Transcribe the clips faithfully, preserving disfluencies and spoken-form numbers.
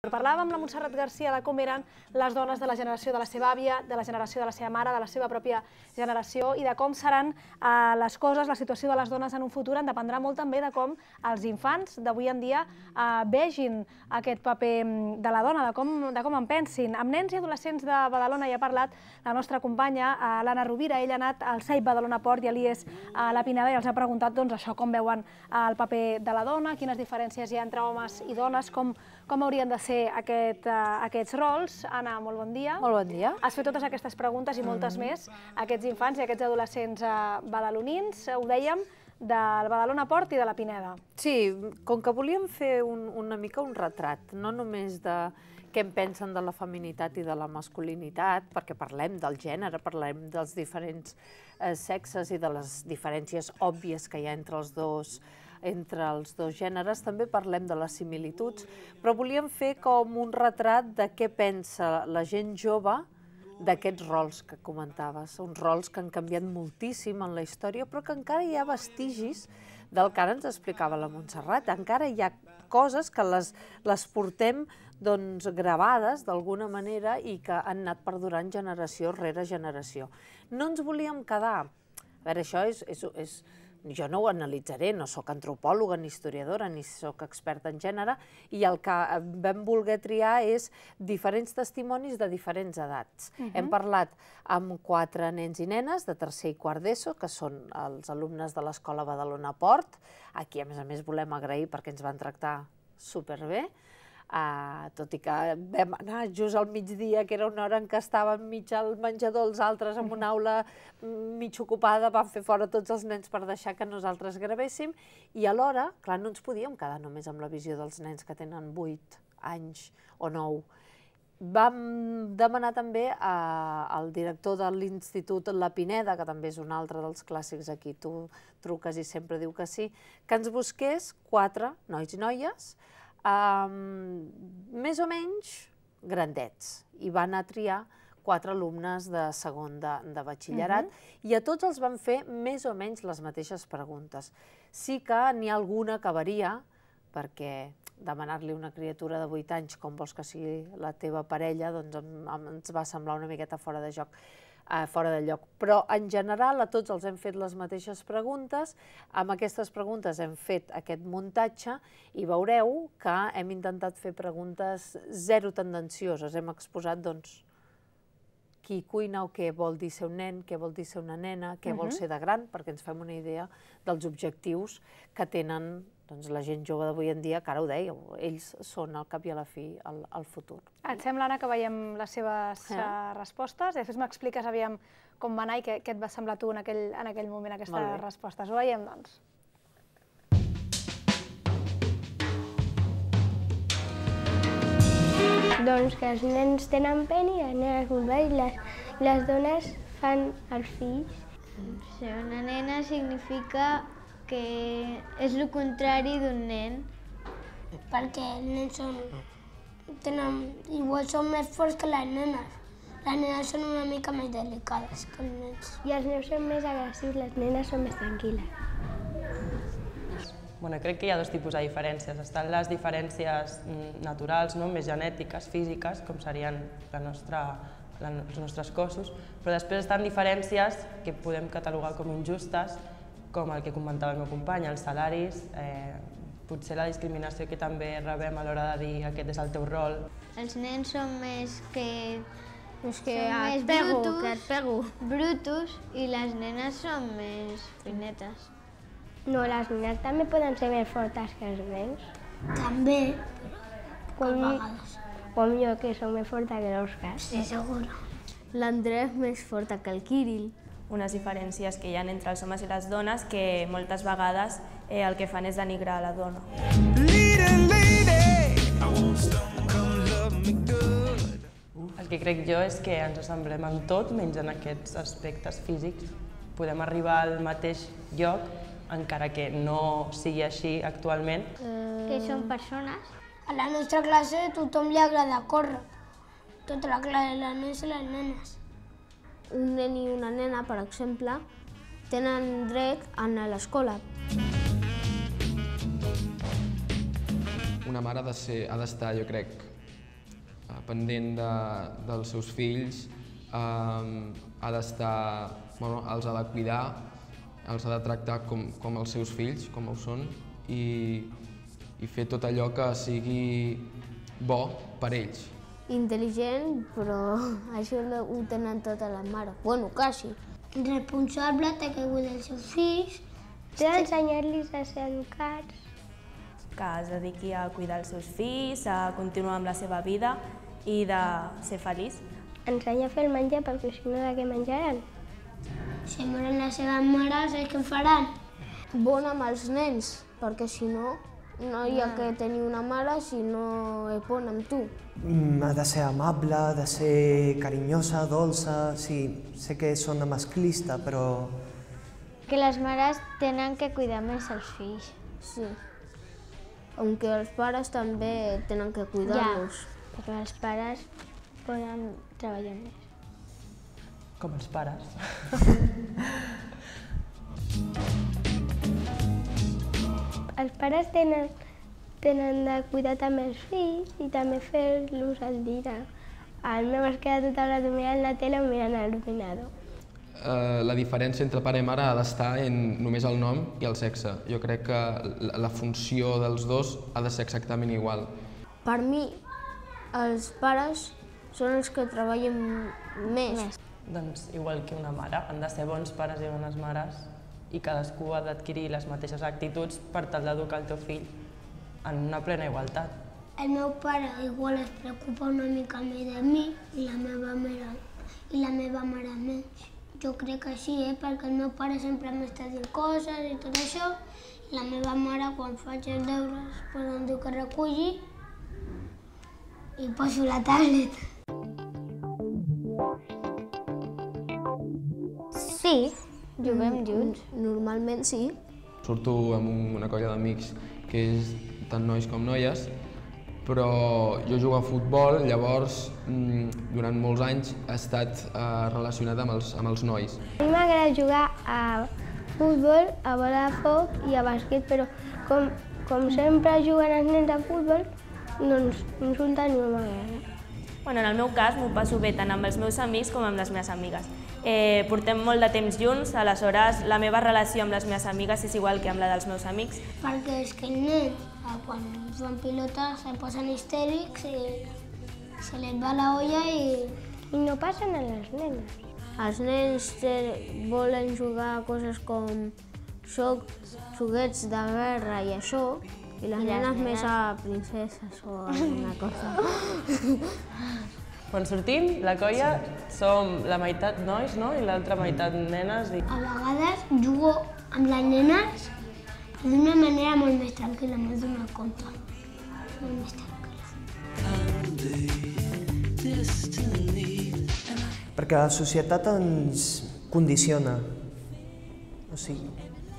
Parlàvem amb la Montserrat Garcia de com eren les dones de la generació de la seva àvia, de la generació de la seva mare, de la seva pròpia generació i de com seran les coses, la situació de les dones en un futur en dependrà molt també de com els infants d'avui en dia vegin aquest paper de la dona, de com en pensin. Amb nens i adolescents de Badalona hi ha parlat la nostra companya, l'Anna Rovira. Ella ha anat al S A I Badalona Port i a l'I E S a la Pineda i els ha preguntat això, com veuen el paper de la dona, quines diferències hi ha entre homes i dones, com haurien de ser aquests rols. Anna, molt bon dia. Molt bon dia. Has fet totes aquestes preguntes i moltes més a aquests infants i a aquests adolescents badalonins, ho dèiem, del Badalona Port i de la Pineda. Sí, com que volíem fer una mica un retrat, no només de què en pensen de la feminitat i de la masculinitat, perquè parlem del gènere, parlem dels diferents sexes i de les diferències òbvies que hi ha entre els dos entre els dos gèneres, també parlem de les similituds, però volíem fer com un retrat de què pensa la gent jove d'aquests rols que comentaves, uns rols que han canviat moltíssim en la història, però que encara hi ha vestigis del que ara ens explicava la Montserrat. Encara hi ha coses que les portem gravades d'alguna manera i que han anat perdurant generació rere generació. No ens volíem quedar... A veure, això és... Jo no ho analitzaré, no soc antropòloga ni historiadora, ni soc experta en gènere, i el que vam voler triar és diferents testimonis de diferents edats. Hem parlat amb quatre nens i nenes de tercer i quart d'ESO, que són els alumnes de l'Escola Badalona Port, a qui a més a més volem agrair perquè ens van tractar superbé, tot i que vam anar just al migdia, que era una hora en què estàvem mig al menjador, els altres en una aula mig ocupada, vam fer fora tots els nens per deixar que nosaltres gravéssim, i alhora, clar, no ens podíem quedar només amb la visió dels nens que tenen vuit anys o nou. Vam demanar també al director de l'Institut La Pineda, que també és un altre dels clàssics a qui tu truques i sempre diu que sí, que ens busqués quatre nois i noies més o menys grandets, i van a triar quatre alumnes de segon de batxillerat i a tots els van fer més o menys les mateixes preguntes. Sí que n'hi ha alguna que varia, perquè demanar-li a una criatura de vuit anys com vols que sigui la teva parella, doncs ens va semblar una miqueta fora de joc. fora de lloc, però en general a tots els hem fet les mateixes preguntes, amb aquestes preguntes hem fet aquest muntatge i veureu que hem intentat fer preguntes zero tendencioses, hem exposat doncs qui cuina o què vol dir ser un nen, què vol dir ser una nena, què vol ser de gran, perquè ens fem una idea dels objectius que tenen la gent jove d'avui en dia, que ara ho dèieu, ells són al cap i a la fi el futur. Et sembla, Anna, que veiem les seves respostes? Després m'expliques, aviam, com va anar i què et va semblar tu en aquell moment, aquestes respostes. Ho veiem, doncs. Doncs que els nens tenen pena i les nenes vulves i les dones fan els fills. Ser una nena significa que és el contrari d'un nen. Perquè els nens són... igual són més forts que les nenes. Les nenes són una mica més delicades que els nens. I els nens són més agressius, les nenes són més tranquil·les. Bueno, crec que hi ha dos tipus de diferències. Estan les diferències naturals, més genètiques, físiques, com serien els nostres cossos, però després estan diferències que podem catalogar com injustes, com el que comentava el meu company, els salaris, potser la discriminació que també rebem a l'hora de dir aquest és el teu rol. Els nens són més que... És que et pego, que et pego. Brutos, i les nenes són més finetes. No, les nenes també poden ser més fortes que els nens. També, a vegades. Com jo, que soc més forta que l'Òscar. Sí, segur. L'André és més forta que el Kirill. Unes diferències que hi ha entre els homes i les dones que moltes vegades el que fan és denigrar la dona. El que crec jo és que ens assemblem en tot, menys en aquests aspectes físics. Podem arribar al mateix lloc, encara que no sigui així actualment. Que són persones. A la nostra classe a tothom li agrada córrer. Tota la classe, les nens i les nenes. Un nen i una nena, per exemple, tenen dret a anar a l'escola. Una mare ha d'estar, jo crec, pendent de, dels seus fills, eh, ha d'estar, bueno, els ha de cuidar, els ha de tractar com, com els seus fills, com ho són, i, i fer tot allò que sigui bo per ells. Intel·ligent, però això ho tenen totes les mares. Bueno, quasi. Responsable, té que cuidar els seus fills. Té d'ensenyar-los a ser educats. Que es dediqui a cuidar els seus fills, a continuar amb la seva vida i de ser feliç. Ensenya a fer el menjar, perquè si no, de què menjaran? Si moren les seves mares, què faran? Bon amb els nens, perquè si no, no hi ha que tenir una mare si no és bon amb tu. Ha de ser amable, ha de ser carinyosa, dolça, sí, sé que sona masclista, però... Que les mares tenen que cuidar més els fills. Sí. Aunque els pares també tenen que cuidar-los. Ja, però els pares poden treballar més. Com els pares. Els pares tenen, tenen de cuidar també els fills i també fer-los el dinar. El meu es queda tota l'hora mirant la tele o mirant l'ordinador. Uh, la diferència entre pare i mare ha d'estar en només el nom i el sexe. Jo crec que la, la funció dels dos ha de ser exactament igual. Per mi, els pares són els que treballen més. més. Doncs igual que una mare, han de ser bons pares i bones mares i cadascú ha d'adquirir les mateixes actituds per tal d'educar el teu fill en una plena igualtat. El meu pare igual es preocupa una mica més de mi i la meva mare, i la meva mare menys. Jo crec que sí, eh? Perquè el meu pare sempre m'està dient coses i tot això. I la meva mare, quan faig els deures, pues em diu que reculli i poso la tablet. Sí, juguem junts. Normalment sí. Surto amb una colla d'amics que és tant nois com noies, però jo jugo a futbol, llavors durant molts anys he estat relacionat amb els, amb els nois. A mi m'agrada jugar a futbol, a bola de foc i a bàsquet, però com, com sempre juguen els nens a futbol, doncs insultar no m'agrada. Bueno, en el meu cas m'ho passo bé tant amb els meus amics com amb les meves amigues. Eh, portem molt de temps junts, aleshores la meva relació amb les meves amigues és igual que amb la dels meus amics. Perquè és que els nens, quan fan pilota, se posen histèrics i se les va la olla i... I no passen a les nenes. Els nens volen jugar a coses com jocs de guerra i això, i les nenes més a princeses o alguna cosa. Quan sortim, la colla som la meitat nois, no? I l'altra meitat nenes. I... A vegades jugo amb les nenes d'una manera molt més tranquil·la, m'ho dono compte. Molt més tranquil·la. Perquè la societat ens condiciona. O sigui,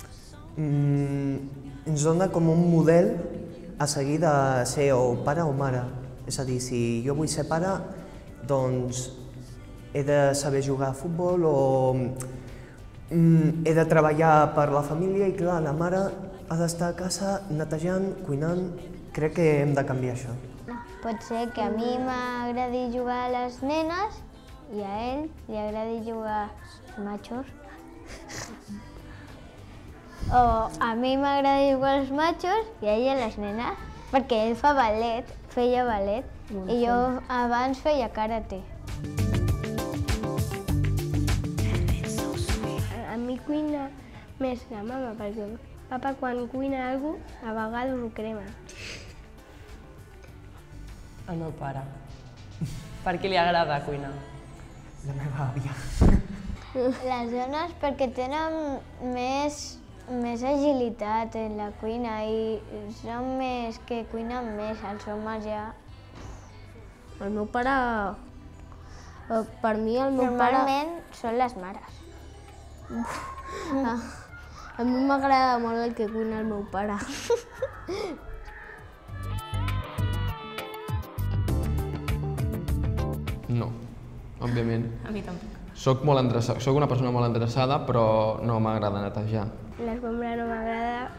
mm, ens dona com un model a seguir de ser o pare o mare. És a dir, si jo vull ser pare, doncs he de saber jugar a futbol o mm, he de treballar per la família i clar, la mare ha d'estar a casa netejant, cuinant. Crec que hem de canviar això. Pot ser que a mi m'agradi jugar a les nenes i a ell li agradi jugar als machos. O a mi m'agrada jugar als machos i a ell a les nenes, perquè ell fa ballet, feia ballet, i jo abans feia karate. A mi cuina més la mama, perquè papa quan cuina alguna cosa, a vegades ho crema. El meu pare. Per què li agrada cuinar? La meva àvia. Les dones perquè tenen més, més agilitat en la cuina i són més que cuinen més, els homes ja... El meu pare... Per mi el meu pare... Normalment són les mares. A, a mi m'agrada molt el que cuina el meu pare. No, òbviament. A mi tampoc. Soc molt endreçada, soc una persona molt endreçada, però no m'agrada netejar. L'escombra no m'agrada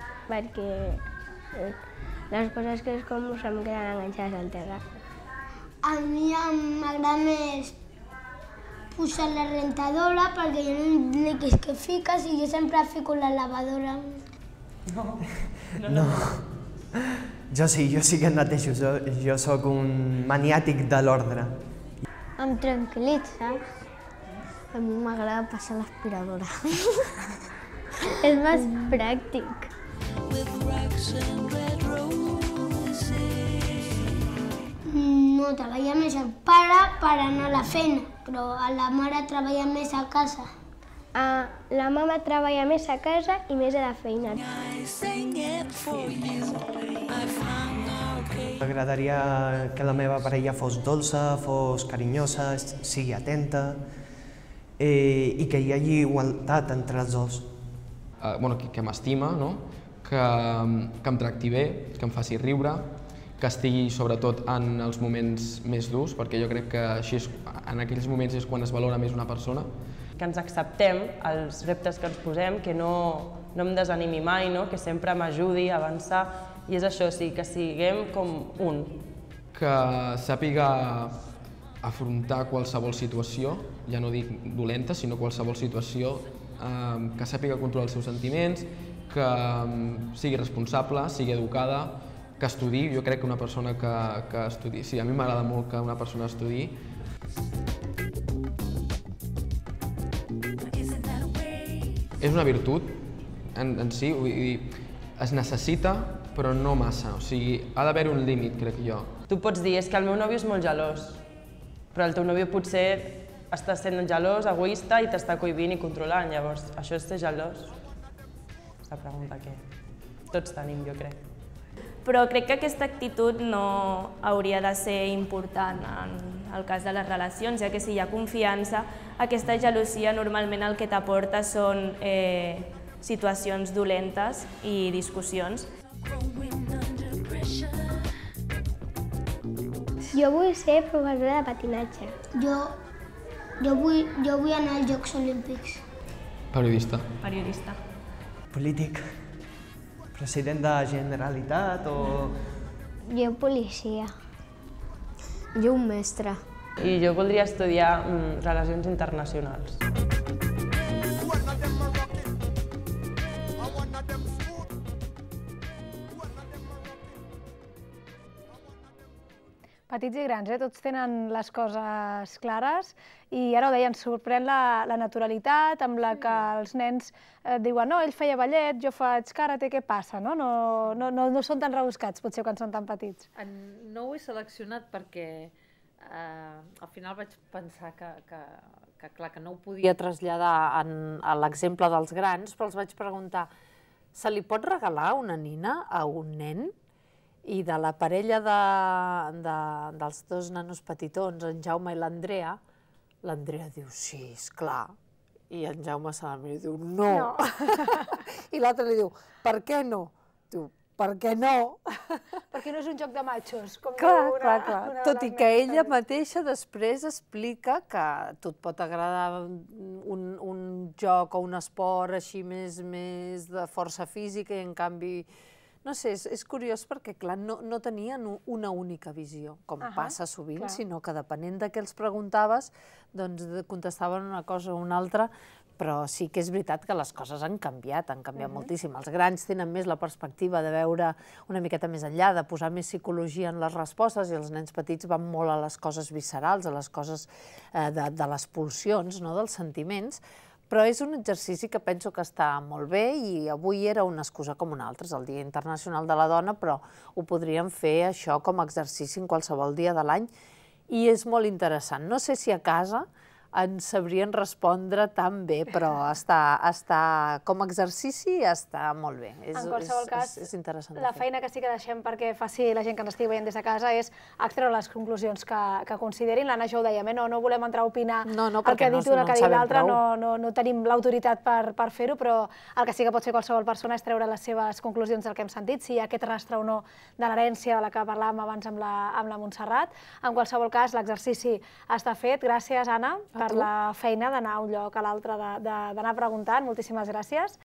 perquè les coses que escombro se'm queden enganxades al terra. A mi m'agrada més posar la rentadora perquè jo no sé què és que fiques i jo sempre fico la lavadora. No. No. Jo sí, jo sí que et netejo. Jo sóc un maniàtic de l'ordre. Em tranquil·litza. A mi m'agrada passar l'aspiradora. És més pràctic. No, treballa més el pare per anar a la feina, però la mare treballa més a casa. Uh, la mama treballa més a casa i més a la feina. M'agradaria que la meva parella fos dolça, fos carinyosa, sigui atenta eh, i que hi hagi igualtat entre els dos. Uh, bueno, que, que m'estima, no? que, que em tracti bé, que em faci riure, que estigui sobretot en els moments més durs, perquè jo crec que així és, en aquells moments és quan es valora més una persona. Que ens acceptem els reptes que ens posem, que no, no em desanimi mai, no? Que sempre m'ajudi a avançar, i és això, sí, que siguem com un. Que sàpiga afrontar qualsevol situació, ja no dic dolenta, sinó qualsevol situació, eh, que sàpiga controlar els seus sentiments, que um, sigui responsable, sigui educada, que estudi. Jo crec que una persona que, que estudi... Sí, a mi m'agrada molt que una persona estudi. És una virtut en, en si, vull dir, es necessita, però no massa. O sigui, ha d'haver un límit, crec jo. Tu pots dir, és que el meu nòvio és molt gelós, però el teu nòvio potser està sent gelós, egoista i t'està cohibint i controlant. Llavors, això és ser gelós? La pregunta que tots tenim, jo crec. Però crec que aquesta actitud no hauria de ser important en el cas de les relacions, ja que si hi ha confiança, aquesta gelosia normalment el que t'aporta són eh, situacions dolentes i discussions. Jo vull ser professora de patinatge. Jo, jo, vull, jo vull anar als Jocs Olímpics. Periodista. Periodista. Polític. President de la Generalitat o... Jo policia. Jo un mestre. I jo voldria estudiar mm, Relacions Internacionals. Petits i grans, eh? Tots tenen les coses clares i ara ho deia, ens sorprèn la, la naturalitat amb la que els nens eh, diuen no, ell feia ballet, jo faig karate, què passa? No, no, no, no, no són tan rebuscats, potser, quan són tan petits. No ho he seleccionat perquè eh, al final vaig pensar que, que, que, clar, que no ho podia traslladar en, a l'exemple dels grans, però els vaig preguntar, se li pot regalar una nina a un nen? I de la parella de, de, dels dos nanos petitons, en Jaume i l'Andrea, l'Andrea diu, sí, esclar. I en Jaume se la mira i diu, no. no. I l'altre li diu, per què no? Diu, per què no? Perquè no és un joc de machos. Com clar, una, clar, clar. Una Tot i que ella mateixa després explica que a tu et pot agradar un, un joc o un esport així més, més de força física i en canvi... No sé, és, és curiós perquè, clar, no, no tenien una única visió, com uh -huh, passa sovint, clar. Sinó que depenent de què els preguntaves, doncs contestaven una cosa o una altra, però sí que és veritat que les coses han canviat, han canviat uh -huh. moltíssim. Els grans tenen més la perspectiva de veure una miqueta més enllà, de posar més psicologia en les respostes, i els nens petits van molt a les coses viscerals, a les coses eh, de, de les pulsions, no?, dels sentiments. Però és un exercici que penso que està molt bé i avui era una excusa com una altra, és el Dia Internacional de la Dona, però ho podríem fer això com a exercici en qualsevol dia de l'any i és molt interessant. No sé si a casa ens sabrien respondre tan bé, però està, està, com a exercici està molt bé. És, en qualsevol és, cas, és, és interessant la feina que sí que deixem perquè faci la gent que ens estigui veient des de casa és extreure les conclusions que, que considerin. L'Anna ja ho dèiem, eh? no, no volem entrar a opinar no, no, el que ha dit no, una, el que ha dit no l'altra, no, no, no tenim l'autoritat per, per fer-ho, però el que sí que pot fer qualsevol persona és treure les seves conclusions del que hem sentit, si hi ha aquest rastre o no de l'herència de la que parlàvem abans amb la, amb la Montserrat. En qualsevol cas, l'exercici està fet. Gràcies, Anna, per la feina d'anar a un lloc a l'altre, d'anar preguntant. Moltíssimes gràcies.